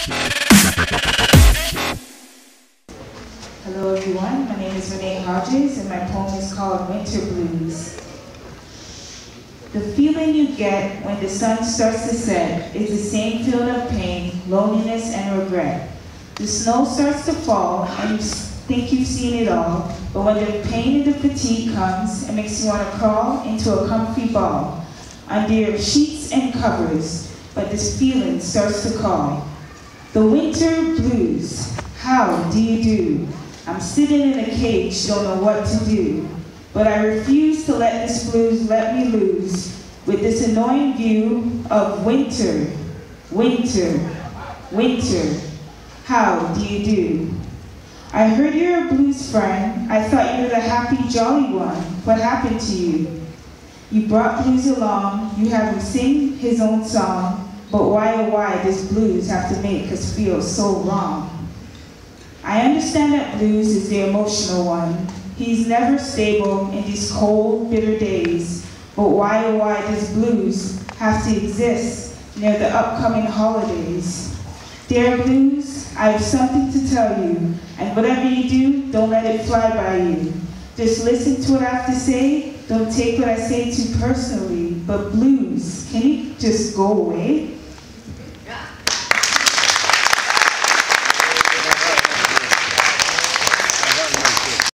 Hello everyone, my name is Renee Hodges and my poem is called Winter Blues. The feeling you get when the sun starts to set is the same feeling of pain, loneliness, and regret. The snow starts to fall and you think you've seen it all, but when the pain and the fatigue comes, it makes you want to crawl into a comfy ball under your sheets and covers, but this feeling starts to call. The winter blues, how do you do? I'm sitting in a cage, don't know what to do. But I refuse to let this blues let me lose with this annoying view of winter, winter, winter. How do you do? I heard you're a blues friend. I thought you were the happy, jolly one. What happened to you? You brought blues along. You have him sing his own song. But why, oh why, does blues have to make us feel so wrong? I understand that blues is the emotional one. He's never stable in these cold, bitter days. But why, oh why, does blues have to exist near the upcoming holidays? Dear blues, I have something to tell you, and whatever you do, don't let it fly by you. Just listen to what I have to say. Don't take what I say too personally. But blues, can you just go away?